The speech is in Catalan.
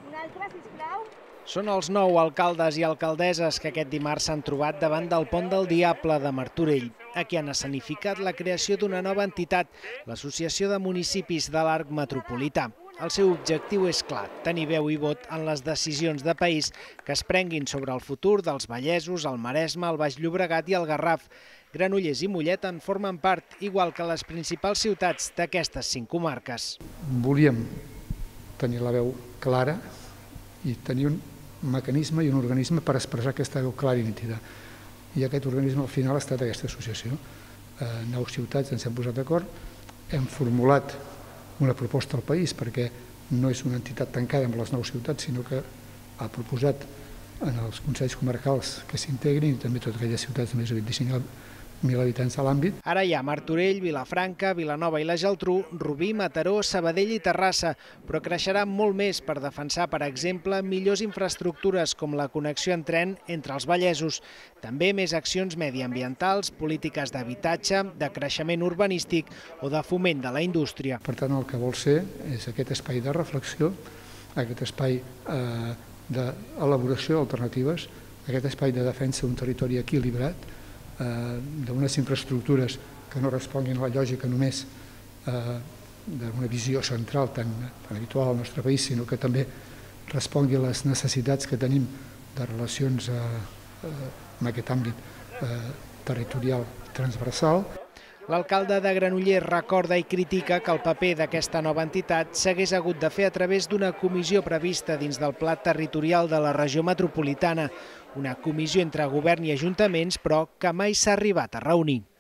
Un altre, sisplau. Són els 9 alcaldes i alcaldesses que aquest dimarts s'han trobat davant del Pont del Diable de Martorell. Aquí han escenificat la creació d'una nova entitat, l'Associació de Municipis de l'Arc Metropolità. El seu objectiu és clar, tenir veu i vot en les decisions de país que es prenguin sobre el futur dels Vallesos, el Maresme, el Baix Llobregat i el Garraf. Granollers i Mollet en formen part, igual que les principals ciutats d'aquestes 5 comarques. Volíem tenir la veu clara i tenir un mecanisme i un organisme per expressar aquesta veu clara i nítida. I aquest organisme al final ha estat aquesta associació. 9 ciutats ens hem posat d'acord, hem formulat una proposta al país perquè no és una entitat tancada amb les 9 ciutats, sinó que ha proposat en els consells comarcals que s'integrin i també totes aquelles ciutats de més de 25.000 habitants a l'àmbit. Ara hi ha Martorell, Vilafranca, Vilanova i la Geltrú, Rubí, Mataró, Sabadell i Terrassa, però creixerà molt més per defensar, per exemple, millors infraestructures com la connexió en tren entre els vallesos. També més accions mediambientals, polítiques d'habitatge, de creixement urbanístic o de foment de la indústria. Per tant, el que vol ser és aquest espai de reflexió, aquest espai d'elaboració d'alternatives, aquest espai de defensa d'un territori equilibrat, d'unes infraestructures que no responguin a la lògica només d'una visió central tan habitual al nostre país, sinó que també respongui a les necessitats que tenim de relacions en aquest àmbit territorial transversal. L'alcalde de Granollers recorda i critica que el paper d'aquesta nova entitat s'hagués hagut de fer a través d'una comissió prevista dins del Pla Territorial de la regió metropolitana, una comissió entre govern i ajuntaments, però que mai s'ha arribat a reunir.